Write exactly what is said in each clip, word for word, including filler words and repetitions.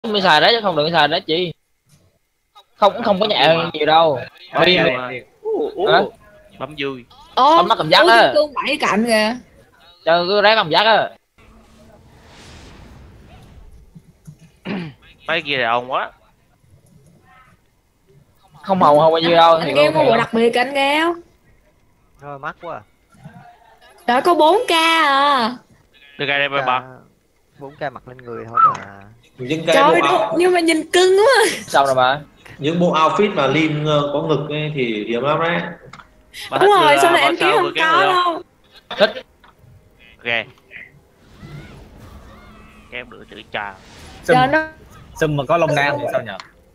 mới xài đấy chứ không đừng xài đấy chị. Không không có nhẹ nhiều đâu. Bấm Pin vui. Bấm vui. Ô, bấm cảm giác ủa á. kim cương bảy cạnh kìa. Cho cứ ráng cảm giác á. Mấy kia là ông quá. Không hồng không bao nhiêu đâu. Anh Gheo mua bộ đặc biệt anh Gheo. Thôi mắc quá à. Trời có bốn k à. Được cái đây bà bà. bốn k mặc lên người thôi mà. Những cái Trời bộ ơi, nhưng mà nhìn cưng quá. Sao rồi bà? những bộ outfit mà Lin có ngực ấy thì hiếm lắm đấy. Bà Đúng rồi, được, sau này bà em kiếm sao không được cái có người đâu. Thích. Ok. Em được chữ trà. Trời nó Sum mà có lông nam thì sao nhờ?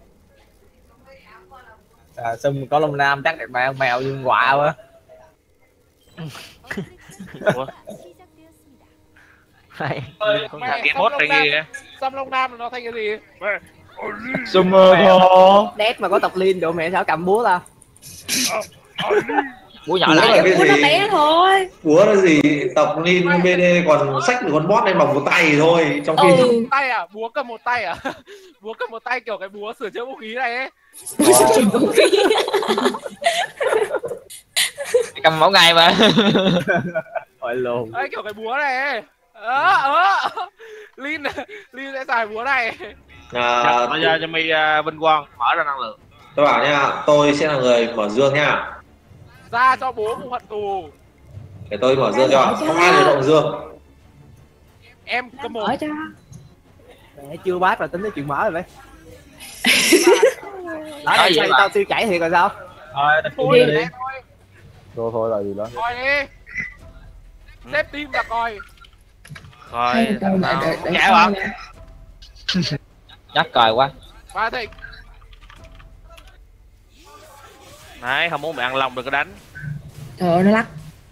À, Sum có lông nam chắc đẹp mèo mèo dương quạ quá. Ủa? Hay. Cái mốt này kìa. Xăm lông nam nó thành cái gì? Summer thô. Đét mà có tập liên độ mẹ sao cầm búa ta? Búa nhỏ Búa lại. là cái búa nó gì? bé thôi. Búa là gì? Tập Lin bê đê còn xách được con boss lên bằng một tay thôi. Trong khi Ừ. Tay à? Búa cầm một tay à? Búa cầm một tay kiểu cái búa sửa chữa vũ khí này ấy. Cầm mỗi ngày mà. Hỏi luôn. Đấy kiểu cái búa này ấy. Ờ ờ. Lin Lin sẽ xài búa này. à, Bây giờ cho mi vinh quang mở ra năng lượng. tôi bảo nha, tôi sẽ là người mở dương nha. Ra cho bố một hận tù. Để tôi mở dương cho, không ai được động dương. Em cầm một. Mở cho. Mẹ chưa bát là tính tới chuyện mở rồi đấy. Nói Nói gì gì mà? tao tiêu chảy thiệt rồi sao? Thôi, Thôi đi. đi. Thôi. Thôi thôi là gì đó. Coi đi. Xếp team và coi. Rồi. Nhẹ bạn. Chắc còi quá. Ba Thịnh. Đấy, không muốn bị ăn lòng đừng có đánh. Trời ơi nó lắc.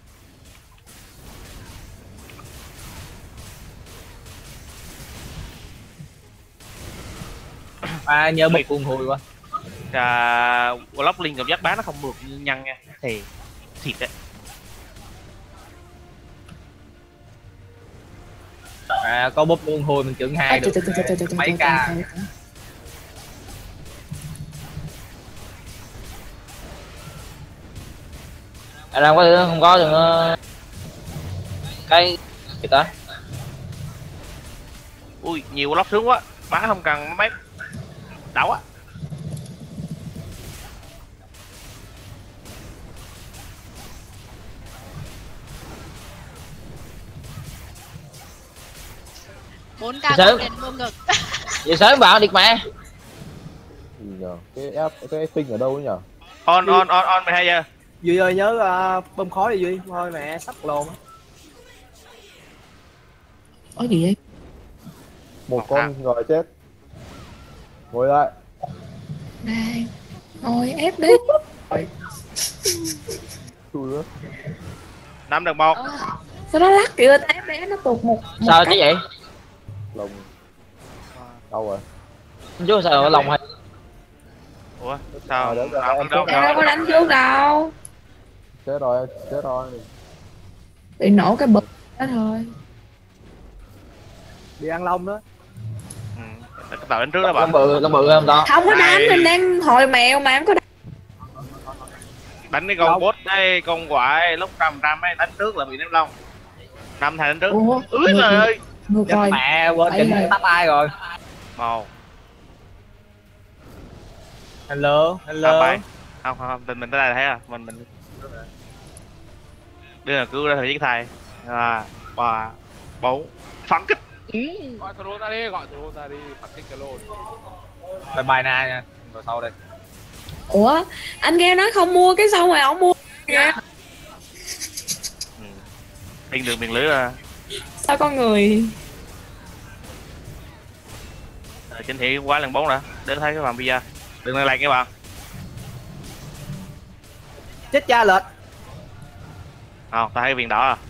À, nhớ một cuồng hùi quá. À, Lock Link cảm giác bán nó không được như nhân nha. Thì thiệt đấy. À, có búp cuồng hùi mình chừng hai được mấy ca. À, làm có không có đừng cái gì ta. Ui, nhiều Lock sướng quá. Bắn không cần mấy đau á. bốn k Sớm. tiền vô ngực. Vậy sớm vào điệt mẹ. Gì nhờ? Cái ép cái tinh ở đâu ấy nhờ? On on on on mười hai giờ. Duy ơi nhớ uh, bơm khói đi Duy. Thôi mẹ sắp lồn á. Có gì vậy? Một con rồi chết. Ngồi lại. Đây. Ngồi ép đi. Chui á. Nắm được một. Sao nó lắc kìa, ép bé nó tụt một. một Sao cách. chứ vậy? Lồng. Đâu rồi? Chú sao ở lòng hay? Ủa, sao? À, Đâu được rồi, đâu em đâu. Em đâu có đánh trước đâu. Chết rồi, chết rồi. Bị nổ cái bực đó thôi. Đi ăn lông đó. Ừ, cái tàu đánh trước đó Lông bạn. bự, lông bự không to. Không có đánh, mình đang hồi mèo mà em có đánh. Đánh cái con boss đây, con quại lúc trăm trăm ấy đánh trước là bị ném lông. Năm thằng đánh trước. Ủa, Úi ngược- trời ơi. ngược Chết rồi. mẹ quên Ấy chỉnh rồi. tắt ai rồi. Màu. Hello, À, hello. phải. Không không không, tình mình tới đây là thấy à, mình mình đưa là cứu ra thời chiến thầy. À, ba, bốn, phản kích. Gọi throw ra đi, gọi throw ra đi, phạt kích cái lồn. Bye bye na nha. Rồi sau đây. Ủa, anh nghe nói không mua cái xong rồi ổng mua kìa. Ừ. Điên đường miền lưới ra. Sao con người Ờ, chính thị quá lần bốn đã. Đến thấy các bạn bây giờ. Đừng lên lại các bạn. Chết cha lệch. Không, ta thấy viên đỏ à.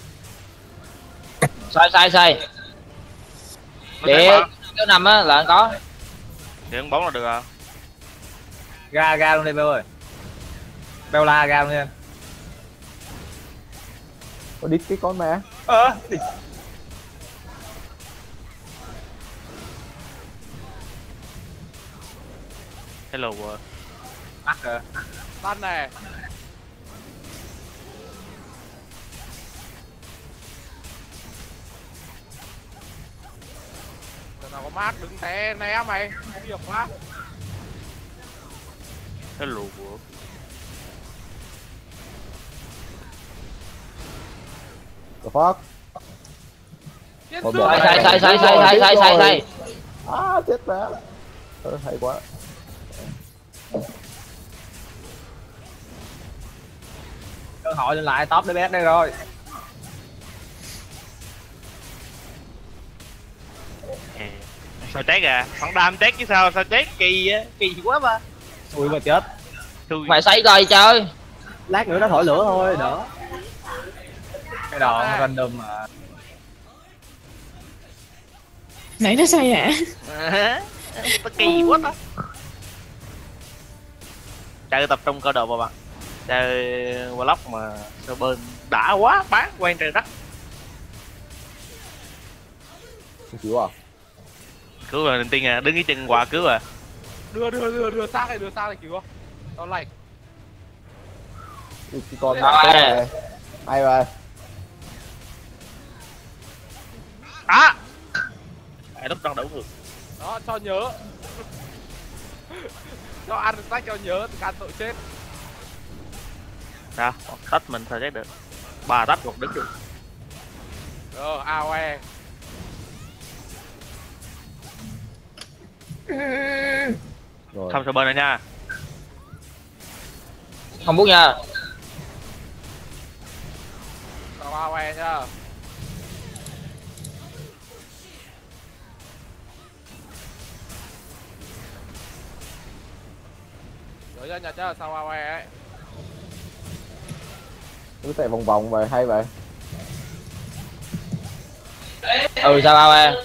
Sai sai sai. Để cái nằm á là có. Điện bóng là được à. Ra ra luôn đi Beo ơi. Beo la ra luôn đi em. Có đít cái con mẹ. Ờ. Hello world. Mắc rồi. Stun này. Giờ nào có mát đứng té né mày, nguy hiểm quá. Hello world. The fuck. Chết Ôi, chưa? Sai sai sai sai sai sai sai sai. À chết mẹ. Ờ, hay quá. Cơ hội lên lại top đê pê ét đây rồi. Sao chết à? Thằng đam chết chứ sao? Sao chết kỳ á? Kỳ quá ba. Ui mà chết. Thui. Mày xây coi chơi. Lát nữa nó thổi lửa thôi đỡ. Cái đòn nó random mà. Nãy nó sao vậy? Nó kỳ quá ta. Chơi tập trung cơ độ mà bạn. Chơi block mà sao bên đã quá bán quen trời đất. Không cứu à? Cứu rồi, Tin à, đứng cái chân quà cứu à. Đưa đưa đưa đưa sang này, đưa sang này cứu không? Tao lạnh. Cái con À, này. Này. Hay vậy. À. À, lúc đang đổ ngược. Đó, cho nhớ. Cho ăn sách cho nhớ, can tội chết. Sao? Tách mình sao chết được. Ba tách một đứng được. Ờ, a o e. Rồi. Không sao bên này nha. Không bút nha. Cho a o e nhá. Nhớ ra nhặt nhá, sau a o e ấy. Cứ chạy vòng vòng vậy hay vậy. Ừ sao ao e.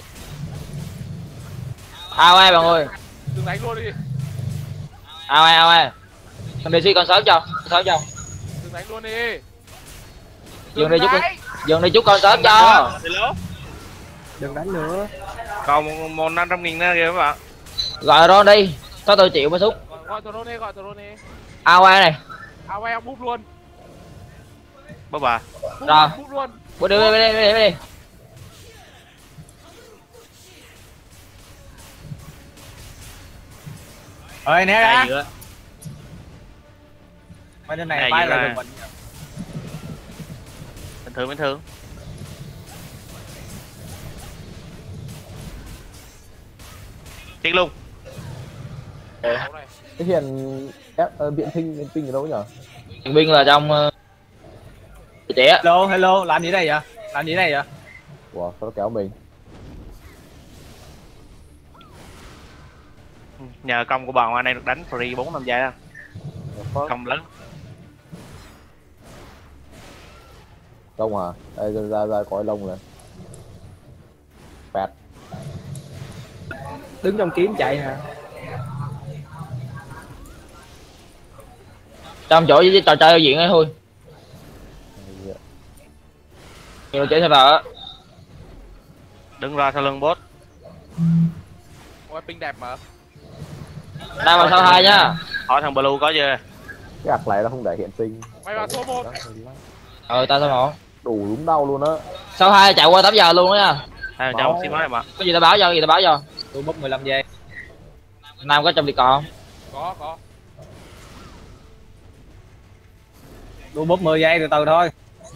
Ao e bạn ơi. Đừng đánh luôn đi. Ao e ao e. Thằng đi suy con sớm cho, con sớm cho. Đừng đánh luôn đi. Dừng đi Đừng chút, đánh. dừng đi chút con sớm cho. Đừng đánh nữa. Còn một, một năm trăm nghìn nữa kìa các bạn. Gọi Ron đi, có tôi chịu mới xúc. Gọi, gọi tụi nó đi, gọi tụi nó đi. Ao e này. a o e búp luôn. Bố bà. Búp, Rồi. búp luôn. Bữa đi đi đi đi đi. Ơi né ra. Đây Mấy tên này Này bay vừa lại ra. được mình. bình thường bình thường. Chết luôn. Đấu này. Cái hiện ép uh, biện thinh biện tinh ở đâu nhỉ? Thằng binh là trong uh, trẻ. Hello hello, làm gì đây vậy? Làm gì đây vậy? Ủa sao nó kéo mình? Nhờ công của bà Hoa này được đánh free bốn năm giây đó. Fuck. Công lớn. Lông à? Đây ra ra, ra cõi lông rồi. Pẹt. Đứng trong kiếm chạy hả? Trong chỗ với trò chơi diện ấy thôi. Nhiều chơi sẽ vào á. Đứng ra sau lưng boss. Ôi, ping đẹp mà. Đang vào sau hai nhá. Hỏi thằng Blue có chưa? Cái ạc này nó không để hiện tinh. Mày vào số một. Ừ tao sao một. Đủ đúng đau luôn á. Sau hai chạy qua tám giờ luôn á nha. Hai thằng trong xí máy mà. Có gì tao báo cho, có gì tao báo cho. Tôi bốc mười lăm giây. Nam có trong liệt còn. Có, có. Tôi bốc mười giây từ từ thôi.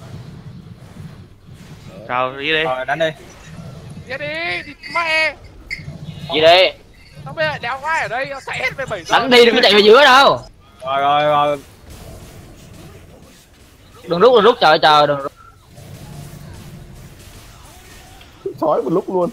Sao đi đi. Rồi đánh đi. Đi đi, đi mẹ. Gì đi. Sao bây giờ đéo ai ở đây, nó chạy hết về bảy giờ. Đánh đi đừng có chạy về giữa đâu. Rồi rồi rồi. Đừng rút đừng rút trời trời đừng rút. Chói một lúc luôn.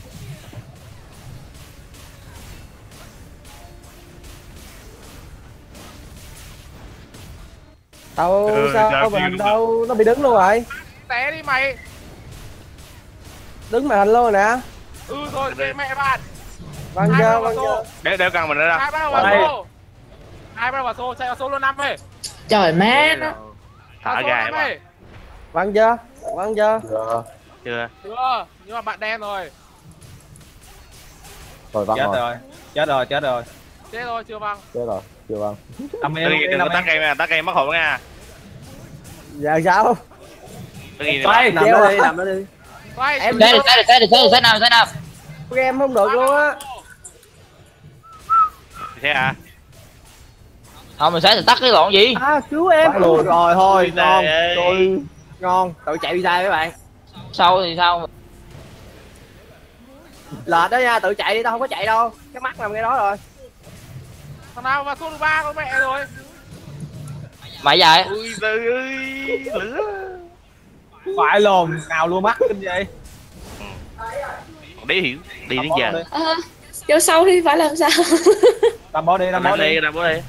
Đâu Ừ, sao sao mà kêu đâu, nó bị đứng luôn rồi. Té đi mày. Đứng màn hình luôn rồi nè. Ừ rồi, kệ mẹ bạn. Vâng Hai chưa, bắt đầu vâng vào chưa. xô. Đeo đeo cần mình nữa đâu. Hai bắt đầu vào Đây. xô. Hai bắt đầu vào xô, chạy vào xô luôn năm ấy. Trời má nó. Thả Vào xô gà năm mà. ấy. Vâng chưa, vâng chưa. Chưa. Chưa. Chưa, nhưng mà bạn đen rồi. Rồi văng Chết rồi. rồi, chết rồi, chết rồi. Chết rồi, chưa văng. Chết rồi, chưa vâng. Làm Đừng em đừng có làm tắt em. game nha, tắt game mất hồn nha. Giờ sao? Đừng gì Xoay, Nằm treo đó à. đi, nằm đó đi. Quay. Em Xe đi, xe đi, xe đi, xe đi, xe nào, xe nào. game không được luôn á. Thế hả? Không, mình sẽ tắt cái lộn gì. À cứu em. Rồi thôi, ngon. Ơi. Tôi ngon, tự chạy đi sai các bạn. Sau thì sao? Lệch đó nha, tự chạy đi, tao không có chạy đâu. Cái mắt nằm ngay đó rồi. Thằng nào mà thua ba con mẹ rồi. Mày dài. Ui giời ơi, lửa. Phải lồn, nào luôn mắt kinh vậy. Để hiểu, đi đến giờ. À, vô sau đi phải làm sao? Làm bỏ đi, làm bỏ Làm đi. đi, làm bố đi.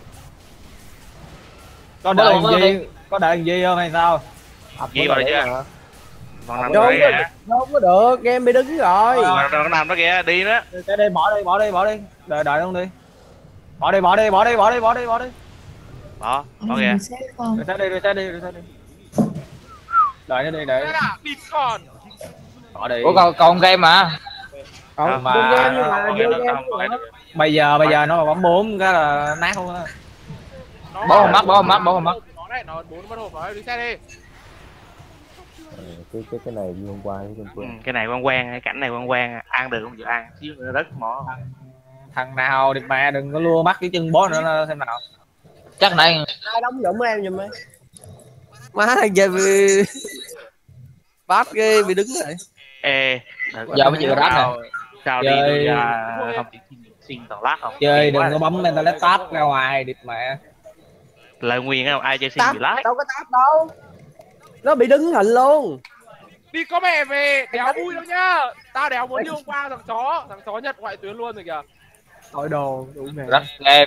Có Bỏ đợi lộn, bỏ thằng lộn. Di, có đợi thằng Di không hay sao? Gì vào đây chưa? Còn nằm Đâu đó có, kìa. đâu có được, game bị đứng rồi. Còn còn nằm đó kìa, đi đó. Cái đi, bỏ đi, bỏ đi, bỏ đi. Đợi đợi luôn đi. Bỏ đi, bỏ đi, bỏ đi, bỏ đi, bỏ đi, bỏ đi. Bỏ, bỏ kìa. Rồi sát đi, rồi sát đi, rồi sát đi. Đợi nó đi, đợi. Thế là địt con. Bỏ đi. Ủa còn, còn game mà. Còn mà- con game nhưng mà Còn vô game nó game. không phải được. Bây giờ, bây giờ nó mà bấm bốn cái là nát luôn á. Nó Bỏ vào mắt, bỏ vào mắt, bỏ vào mắt. Nó đấy, nó bốn mất hộp rồi, đi xe đi. Ờ, cái cái cái này như hôm qua cái Ừ, cái này quen quen, cái cảnh này quen quen, ăn được không chịu ăn, xíu nữa rất mỏ. Thằng nào đi mẹ đừng có lua mắt cái chân bó nữa nó xem nào. Chắc này. Ai đóng giọng em giùm ấy. Má thằng giờ bị bát ghê bị đứng rồi. Ê, Giờ mới chịu rách nè. sao đi Chơi- được ra không chỉ xin, xin toàn lát không? Chơi Kỳ đừng quá. có bấm lên tao laptop ra ngoài địt mẹ. Lời nguyên không ai chơi xin Táp, bị lái. đâu có táp đâu. Nó bị đứng hình luôn. Đi có mẹ về, đéo vui đâu nhá. Tao đéo muốn như hôm qua thằng chó, thằng chó Nhật ngoại tuyến luôn rồi kìa. Tội đồ, đủ mẹ. Rách game.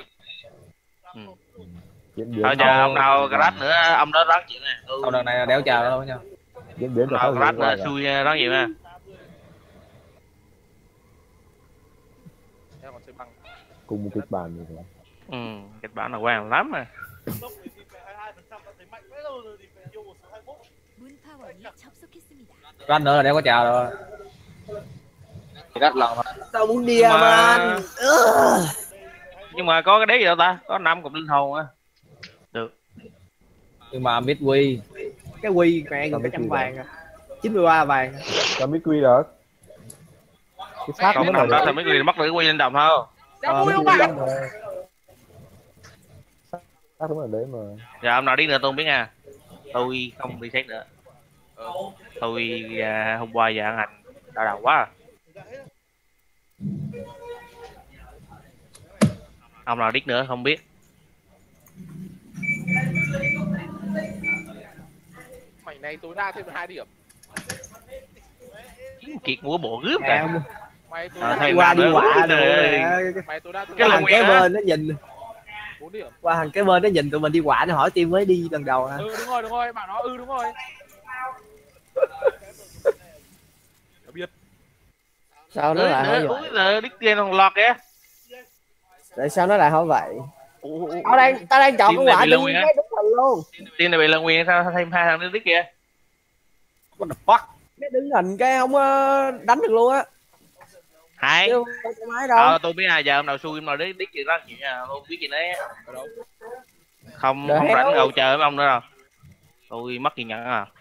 diễn biến Thôi giờ ông nào crash nữa, ông đó đoán chịu nè. Ừ. Sau đợt này là đéo chờ đâu nha. diễn biến Ông nào crash nữa xui đoán chịu nè. Em còn chơi băng. cùng một kịch bản như thế. Ừ, kịch bản là quen lắm à. Ranh nữa là đéo có chờ đâu. Rách lần mà. Tao muốn đi Nhưng mà- mà anh. Ugh. Nhưng mà có cái đế gì đâu ta? Có năm cục linh hồn á. Được. Nhưng mà biết quy. Cái quy mẹ người cái trăm vàng à. chín mươi ba vàng. Sao mới quy được cái xác Còn nó nằm là đó thì mấy người mất được cái quy lên đồng không? Đéo Ờ, vui không bạn? xác đúng là đấy mà. Giờ ông nào đi nữa tôi không biết nha. Tôi không đi xét nữa. Tôi à, hôm qua giờ ăn hành đau đầu quá. Ông nào điếc nữa không biết. Mảnh này tối đa thêm được hai điểm. Kiệt múa bộ gớm Mẹ kìa. ông Mày tối À, đa thay qua đi nữa. quả Ôi rồi. trời. Mẹ. mày tối đa thêm Cái Qua là hàng nguyên kế á. bên nó nhìn. bốn điểm. Qua hàng kế bên nó nhìn tụi mình đi quả nó hỏi team mới đi lần đầu hả? Ừ đúng rồi, đúng rồi, bảo nó ừ đúng rồi. Đã biết. Sao nó lại hỏi vậy? Ôi giời, điếc tiền còn lọt kìa. Tại sao nó lại hỏi vậy? Ủa, ủa, Tao đang tao đang chọn Team cái này quả bị đi lâu rồi á. cái đúng hình luôn. Team này bị lần nguyên sao thêm hai thằng nữa điếc kìa. What the fuck? Cái đứng hình cái không có đánh được luôn á. Hai. Chứ không có máy đâu. Ờ, tôi biết à, giờ ông nào xui ông nào điếc điếc chuyện đó chuyện nha, tôi biết chuyện đấy. Không Đợi không héo. rảnh ngầu chờ với ông nữa đâu. Tôi mất kiên nhẫn à.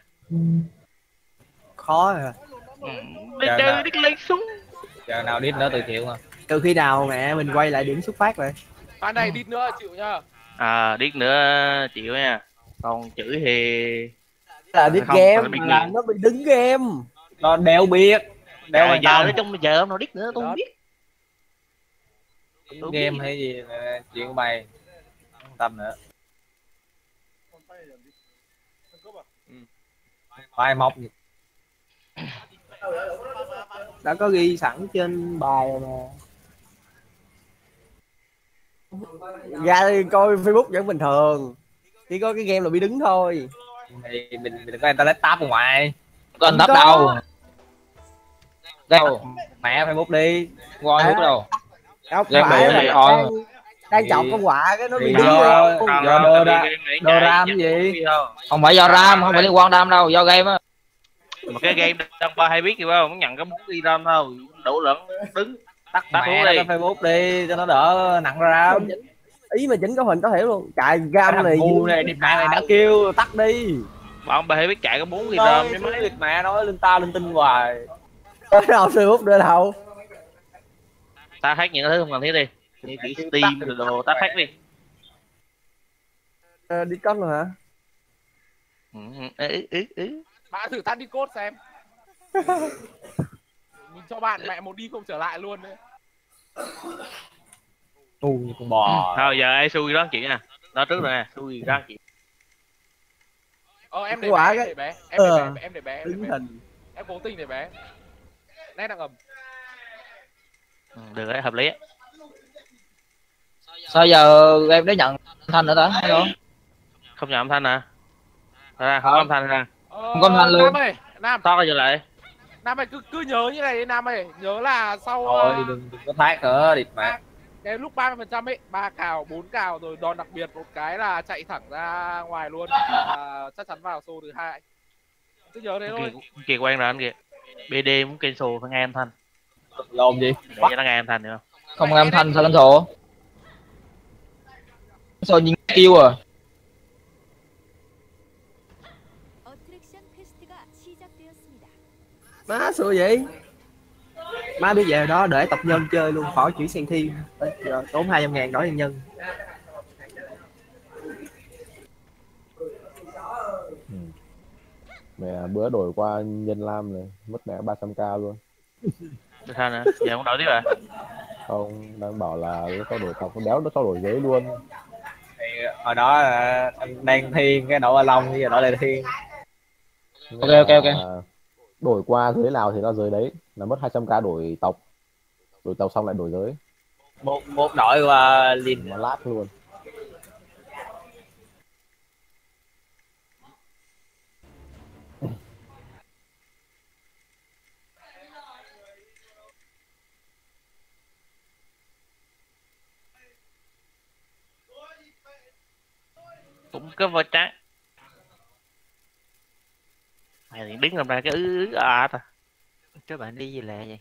Khó à. Ừ. Đi Giờ chơi nào? điếc lấy súng. Giờ nào đít nữa từ chịu mà. Từ khi nào mẹ mình quay lại điểm xuất phát rồi. Phan này đi nữa chịu nhá. À, điếc nữa chịu nha. Còn chửi thì Là biết Không, game nó biết là gì. nó bị đứng game. Nó đéo biết. Đéo à, quan giờ tâm. nói chung giờ ông nào điếc nữa tôi không biết. Tôi Game biết. hay gì là chuyện của mày. Không quan tâm nữa. Mai mọc gì. Đã có ghi sẵn trên bài rồi mà. Ra coi Facebook vẫn bình thường. Chỉ có cái game là bị đứng thôi. Thì mình, mình đừng có người ta laptop ở ngoài. Có anh tắp Có. đâu. Đâu. Mẹ Facebook đi. Ngon À. nước đâu. Không Game phải bị là thì đang, thôi. đang Thì- chọn con quả cái nó bị thì đứng do- game. Còn do không, đô tại ra- vì game này đô chạy ram chắc gì? biết không? Không phải do ram, không phải liên quan ram đâu, do game á. Mà cái game đăng qua hay biết gì không? Muốn nhận cái bốn ghi ram thôi, đủ lẫn đứng. tắt Tắt mẹ luôn nó đi. cái Facebook đi cho nó đỡ nặng ra. Ý mà chỉnh cấu hình có hiểu luôn, cài gam Cái này thằng ngu này đi mẹ này đã kêu tắt đi. Bọn bà biết chạy có bốn gì Nói rơm chứ chứ mấy. liệt mẹ nói linh ta linh tinh hoài. có đâu Facebook nữa đâu. Ta hack những cái thứ không cần thiết đi. Như kiểu Steam rồi đồ ta hack đi. Ờ, đi con rồi hả? Ừ, ừ, ừ, ừ, ừ. Bạn thử tắt đi code xem. Mình cho bạn mẹ một đi không trở lại luôn đấy. Ngu như con bò. Thôi giờ ai xui đó chuyện nha. Đó trước rồi nè, xui đó chuyện. Ờ em để Quả bé, em cái- để bé, em để Ờ. bé, em để bé, em để Đứng bé. hình. Em cố tình để bé. Nét đang ầm. Ừ, được đấy, hợp lý á. Sao giờ em đã nhận thanh nữa ta? Hello. Không nhận âm thanh hả? À, không có âm thanh nè. Ờ, Không có thanh luôn. Nam ơi, Nam, To giờ lại. Nam ơi cứ cứ nhớ như này đi Nam ơi, nhớ là sau Thôi ờ, đừng, đừng có thác nữa địt mẹ. cái lúc ba mươi phần trăm ấy, ba cào, bốn cào rồi đòn đặc biệt một cái là chạy thẳng ra ngoài luôn, à, chắc chắn vào xô thứ hai. Cứ nhớ thế thôi. Kìa, kìa quen rồi anh kìa. bê đê muốn cancel phải nghe âm thanh. Lồn gì? Để cho nó nghe âm thanh được không? Không âm thanh sao cancel? Cancel nhìn kêu à. Má xui vậy. Má biết về đó để tập nhân chơi luôn, khỏi chuyển sang thiên. Giờ tốn hai trăm ngàn đổi nhân nhân. Ừ. Mẹ bữa đổi qua nhân lam này mất mẹ ba trăm k luôn. Được sao nữa? Giờ không đổi tiếp à? Không, đang bảo là nó cho đổi cọc, nó đéo nó cho đổi giấy luôn. Thì hồi đó là em đang thiên cái đổi long bây giờ đổi lại thiên. Ok ok ok. À, đổi qua giới nào thì nó giới đấy, là mất hai trăm k đổi tộc. Đổi tộc xong lại đổi giới, Một một đội qua liền mà lát luôn. Cũng có voi trắng. Mày thì đứng làm ra cái ứ ứ à ta. Các bạn đi gì lẹ vậy?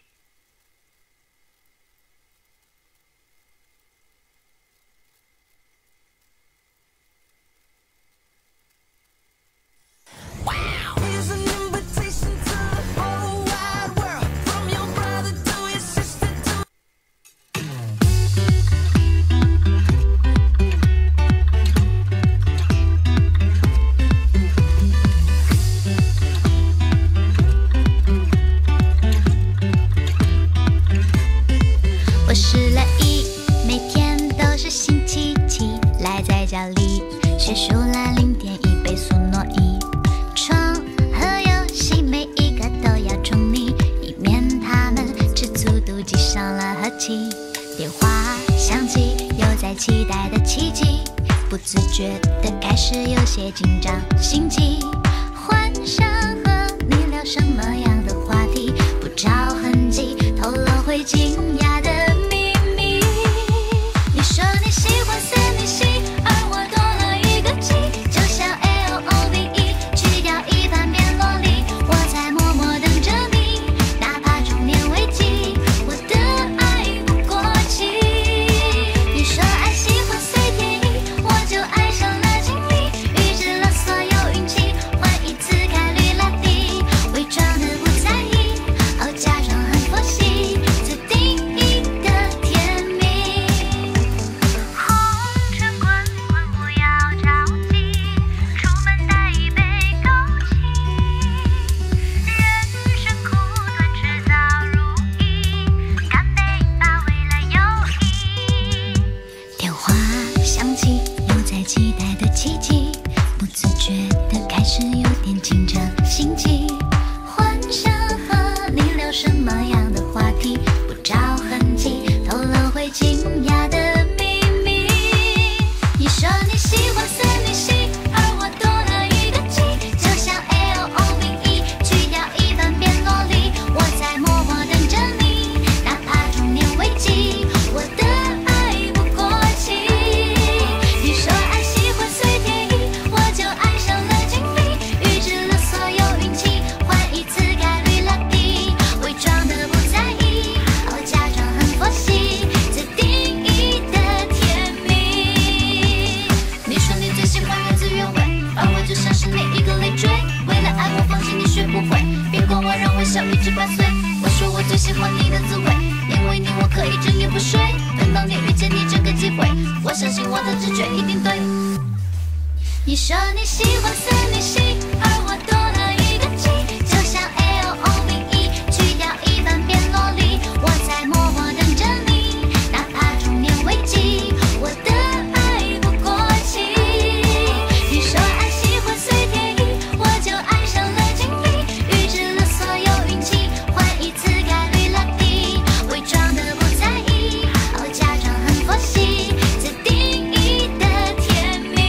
不睡，等到你遇见你这个机会，我相信我的直觉一定对。你说你喜欢森林系，而我多了一个 G， 就像 L O V E， 去掉一半变萝莉，我在默默等着你，哪怕中年危机，我的爱不过期。你说爱喜欢随天意，我就爱上了经历，预知了所有运气，换一次概率 lucky， 伪装的不在意，哦假装很佛系，最定义的甜蜜。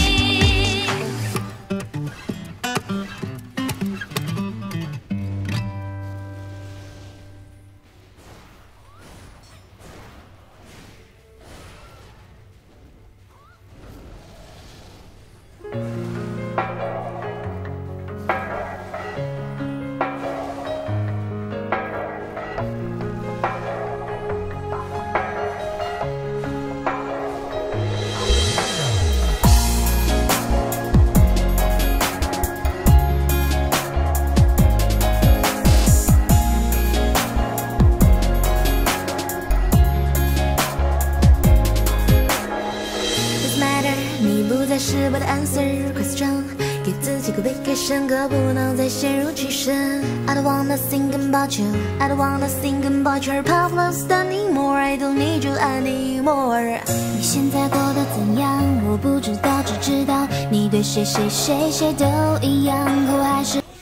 你不再是我的 answer question， 给自己个 vacation， 可不能再陷入歧视。I don't wanna think about you， I don't wanna think about your problems anymore， I don't need you anymore。 你现在过得怎样？我不知道，只知道你对谁谁谁谁都一样，可我还是。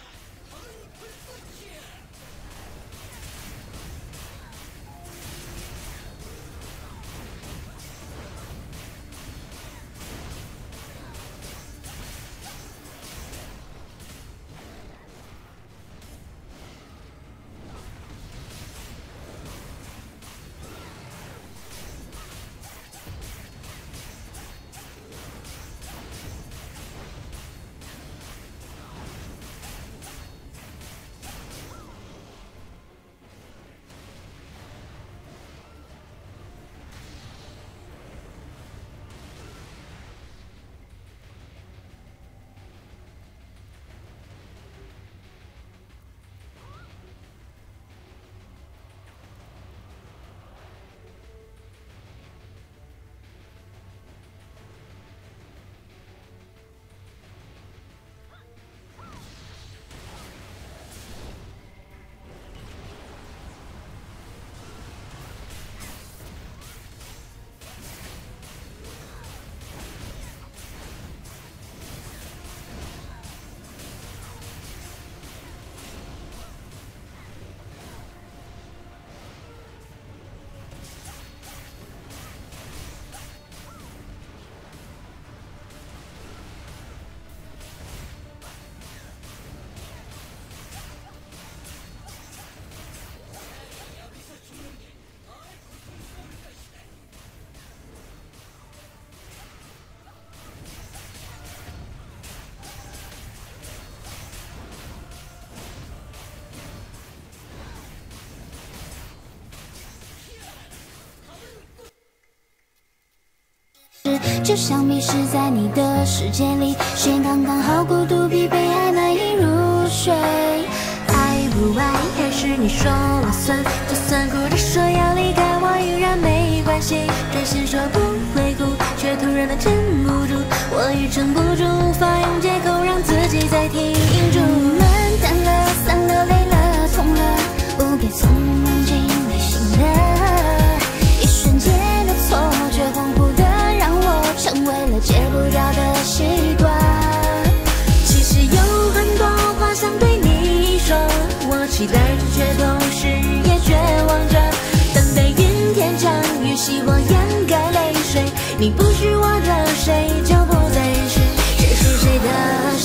就像迷失在你的世界里，时间刚刚好，孤独疲惫还难以入睡。爱不爱还是你说了算，就算哭着说要离开我依然没关系，转身说不会哭，却突然的撑不住，我也撑不住，无法用借口让自己再停住。慢淡了，散了，累了，痛了，不该从梦境里醒了，一瞬间的错觉恍惚的让我成为了戒不掉的习惯。其实有很多话想对你说，我期待着却同时也绝望着，等待云天降雨，希望掩盖泪水。你不是我的谁，就不再是谁是谁的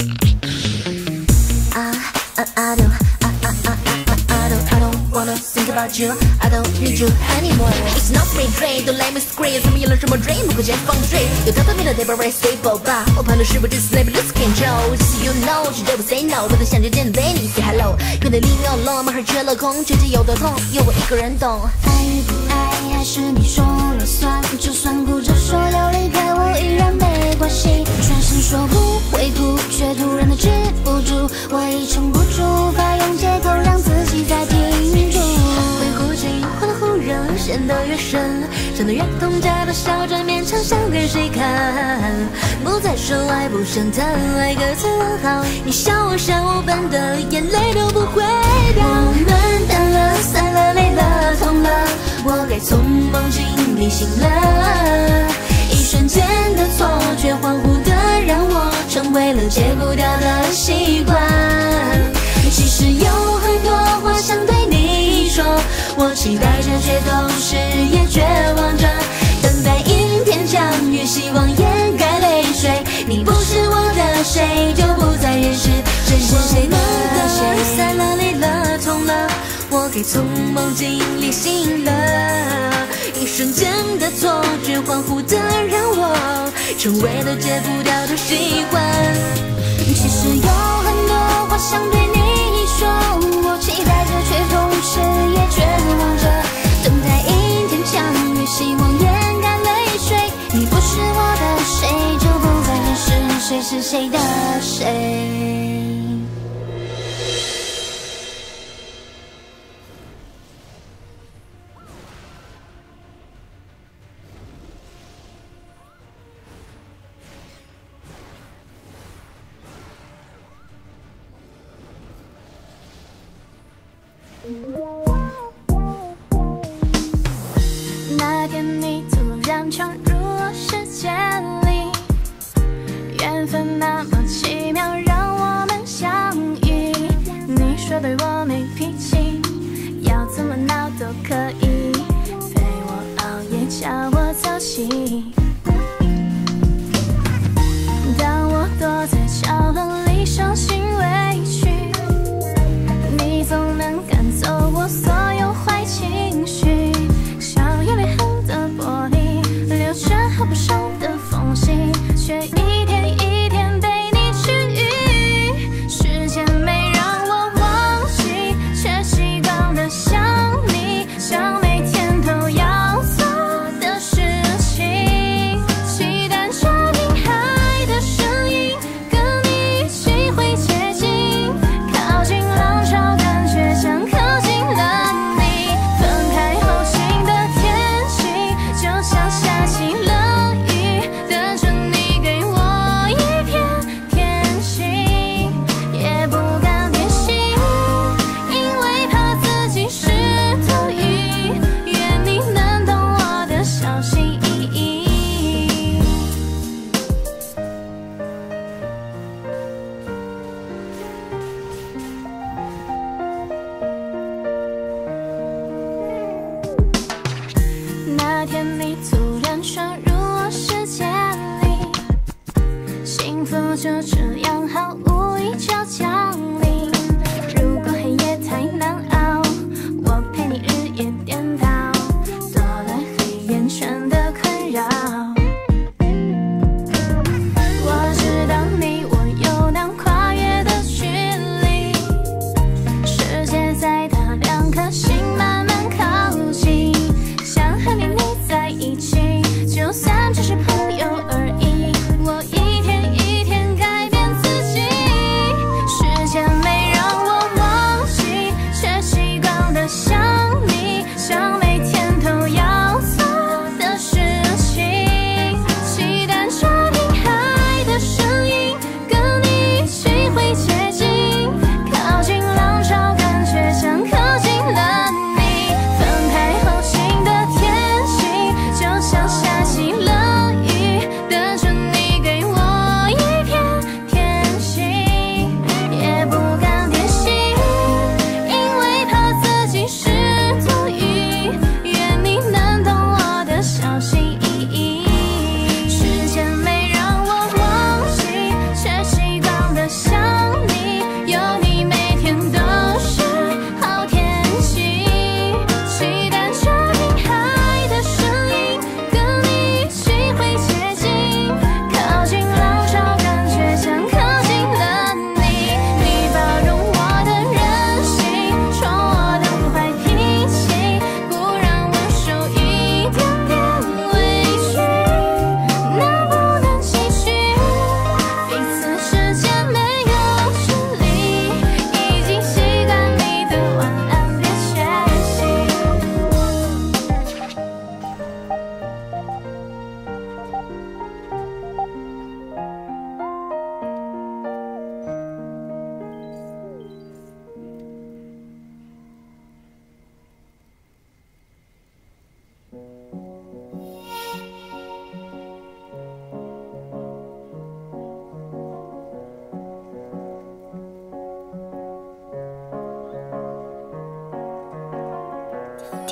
谁。I, I, I don't, I, I, I, I, I don't, I don't wanna think about you, I don't need you anymore. It's not free trade, don't let me scream， 怎么有了什么 dream， 不可见放水，有他对面的 table very stable 吧。我判断是不是 display 不 lose control， 只是 you know， 绝对不 say no， 我的想见见对你 say hello， 原来里面有龙，马上缺了空，绝对有多痛，有我一个人懂。爱与不爱，还是你说了算，就算哭着说要离开我依然没关系，转身说不会哭，却突然的止不住，我已撑不住，无法用借口让自己再停住。会呼吸，忽冷忽热，陷得越深，伤得越痛，假的笑着勉强想给谁看，不再说爱不想谈，爱个字问号，你笑我笑我笨的眼泪都不会掉。我们淡了散了累了痛了，我该从梦境里醒了，一瞬间的错觉恍惚的让我成为了戒不掉的习惯。其实有很多话想对你说，我期待着却同时也绝望着，等待阴天降雨，希望掩盖泪水。你不是我的谁，就不再认识这是谁的谁。散了累了痛了，我该从梦境里醒了，一瞬间的错觉恍惚的让我成为了戒不掉的习惯。其实有很多话想对你说，我期待着却同时也绝望着，等待阴天降雨，希望掩盖泪水。你不是我的谁，就不再认识谁是谁的谁。 那天你突然闯入我世界里，缘分那么奇妙，让我们相遇。你说对我没脾气，要怎么闹都可以，陪我熬夜，叫我早起。当我躲在角落里伤心委屈，你总能赶走我。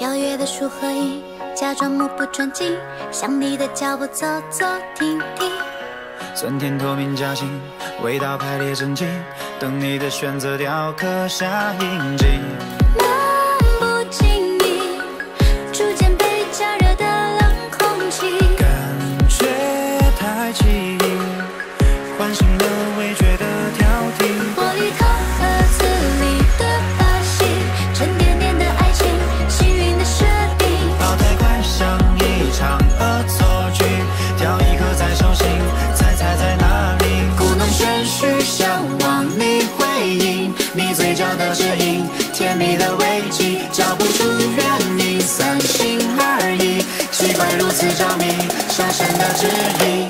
跳跃的树和影，假装目不转睛，向你的脚步走走停停。 酸甜透明夹心，味道排列整齐，等你的选择雕刻下印记。 漫不经意，逐渐被加热的冷空气， 感觉太奇异，唤醒了味觉的挑剔。 玻璃糖盒子里的把戏，沉甸甸的爱情，幸运的设定。 跑太快像一场恶作剧，挑一颗在手心，猜猜在哪里？ 故弄玄虚，向往你回应，你嘴角的指引，甜蜜的危机，找不出原因，三心二意，奇怪如此着迷，深深的指引。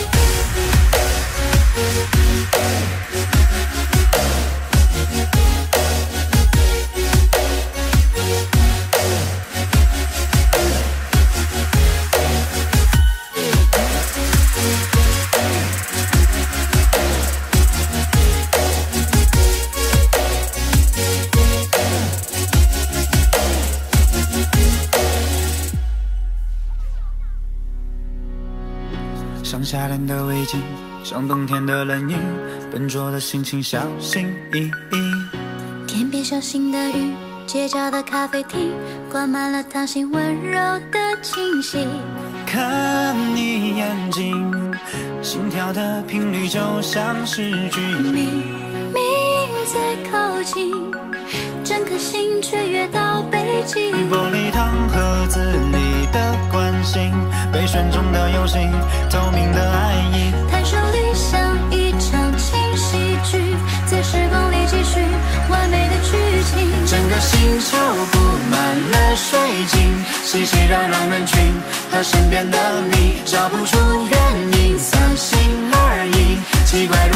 像夏天的围巾，像冬天的冷饮，笨拙的心情小心翼翼。 天边小心的雨，街角的咖啡厅，灌满了糖心温柔的气息。 看你眼睛，心跳的频率就像是句明明在靠近，整颗心却越到北极。 玻璃糖盒子里的关心，被选中的游戏，透明的爱意。 弹手里像一场轻喜剧，在时光里继续完美的剧情。 整个星球布满了水晶，熙熙攘攘人群和身边的你，找不出原因，三心二意，奇怪。